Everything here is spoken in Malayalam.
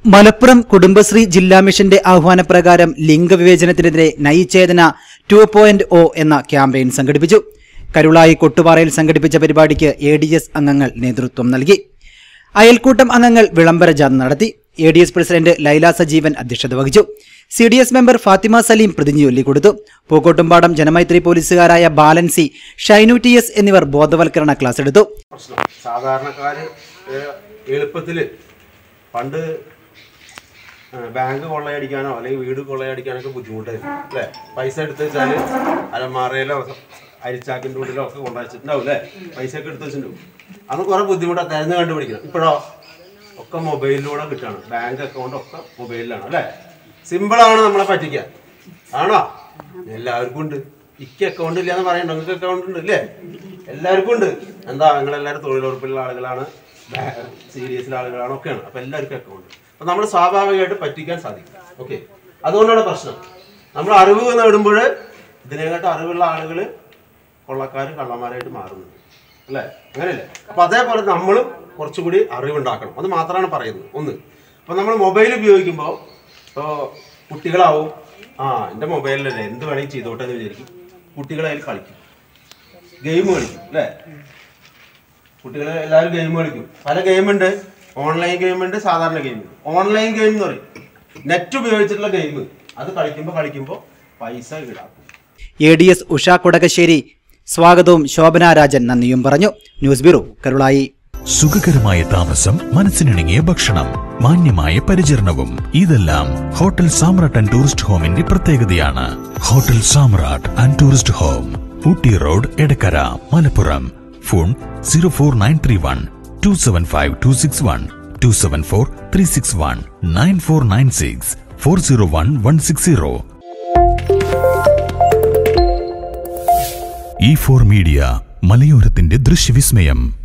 മലപ്പുറം കുടുംബശ്രീ ജില്ലാ മിഷന്റെ ആഹ്വാനപ്രകാരം ലിംഗവിവേചനത്തിനെതിരെ നയിചേതന 2.0 എന്ന ക്യാമ്പയിൻ സംഘടിപ്പിച്ചു. കരുളായി കൊട്ടുപാറയിൽ സംഘടിപ്പിച്ച പരിപാടിക്ക് ADS അംഗങ്ങൾ നേതൃത്വം നൽകി. അയൽക്കൂട്ടം അംഗങ്ങൾ വിളംബര ജാഥ നടത്തി. ADS പ്രസിഡന്റ് ലൈല സജീവൻ അധ്യക്ഷത വഹിച്ചു. CDS മെമ്പർ ഫാത്തിമ സലീം പ്രതിജ്ഞ ചൊല്ലിക്കൊടുത്തു. പൂക്കോട്ടുംപാടം ജനമൈത്രി പോലീസുകാരായ ബാലൻസി, ഷൈനു TS എന്നിവർ ബോധവൽക്കരണ ക്ലാസ് എടുത്തു. സാധാരണക്കാര് എളുപ്പത്തില് പണ്ട് ബാങ്ക് കൊള്ളയടിക്കാനോ അല്ലെങ്കിൽ വീട് കൊള്ളയടിക്കാനൊക്കെ ബുദ്ധിമുട്ടായിരുന്നു അല്ലേ? പൈസ എടുത്ത് വെച്ചാല് അലമാറയിലോ അരിച്ചാക്കിൻ്റെ ഉള്ളിലോ ഒക്കെ കൊണ്ടുവച്ചിട്ടുണ്ടാവും അല്ലേ? പൈസ ഒക്കെ എടുത്ത് വെച്ചിട്ടുണ്ടാവും. അന്ന് കുറെ ബുദ്ധിമുട്ടാണ് തിരഞ്ഞു കണ്ടുപിടിക്കണം. ഇപ്പോഴോ ഒക്കെ മൊബൈലിലൂടെ കിട്ടുകയാണ്. ബാങ്ക് അക്കൗണ്ട് ഒക്കെ മൊബൈലിലാണ് അല്ലേ? സിമ്പിളാണ് നമ്മളെ പറ്റിക്കാൻ. ആണോ? എല്ലാവർക്കും ഉണ്ട്. അക്കൗണ്ട് ഇല്ല എന്ന് പറയണ്ടോ? നിങ്ങൾക്ക് അക്കൗണ്ട് ഉണ്ട് ഇല്ലേ? എല്ലാവർക്കും ഉണ്ട്. എന്താ, നിങ്ങളെല്ലാവരും തൊഴിലുറപ്പിലുള്ള ആളുകളാണ്, CDSലെ ആളുകളാണ്, ഒക്കെയാണ്. അപ്പം എല്ലാവർക്കും അക്കൗണ്ട്. അപ്പം നമ്മൾ സ്വാഭാവികമായിട്ട് പറ്റിക്കാൻ സാധിക്കും. ഓക്കെ, അതുകൊണ്ടാണ് പ്രശ്നം. നമ്മൾ അറിവ് നേടുമ്പോൾ ഇതിനെക്കാട്ടും അറിവുള്ള ആളുകൾ കൊള്ളക്കാരും കള്ളന്മാരായിട്ട് മാറുന്നത് അല്ലേ? അങ്ങനെയല്ലേ? അപ്പം അതേപോലെ നമ്മളും കുറച്ചുകൂടി അറിവുണ്ടാക്കണം. അത് മാത്രമാണ് പറയുന്നത്. ഒന്ന്, അപ്പം നമ്മൾ മൊബൈൽ ഉപയോഗിക്കുമ്പോൾ ഇപ്പോൾ കുട്ടികളാവും, എൻ്റെ മൊബൈലിലല്ലേ എന്ത് വേണമെങ്കിൽ ചെയ്തോട്ടെ എന്ന് വിചാരിക്കും. കുട്ടികളതിൽ കളിക്കും, ഗെയിം കളിക്കും അല്ലേ? കുട്ടികൾ എല്ലാവരും ഗെയിം കളിക്കും. പല ഗെയിമുണ്ട്. ഓൺലൈൻ ഗെയിമുണ്ട്, സാധാരണ ഗെയിമുണ്ട്. ഓൺലൈൻ ഗെയിം എന്ന് പറയും നെറ്റ് ഉപയോഗിച്ചിട്ടുള്ള ഗെയിം. അത് കളിക്കുമ്പോൾ പൈസ ഈടാക്കും. ADS ഉഷ കൊടകശ്ശേരി സ്വാഗതവും ശോഭന രാജൻ നന്ദിയും പറഞ്ഞു. News bureau, Karulai. സുഖകരമായ താമസം, മനസ്സിനിണങ്ങിയ ഭക്ഷണം, മാന്യമായ പരിചരണവും ഇതെല്ലാം ഹോട്ടൽ സാമ്രാട്ട് ആൻഡ് ടൂറിസ്റ്റ് ഹോമിന്റെ പ്രത്യേകതയാണ്. Hotel Samrat and tourist home, Ooty road, Edakkara, Malappuram. Phone 04931 275 261 274 361 9496 401 160. E4 media, മലയോരത്തിന്റെ ദൃശ്യവിസ്മയം.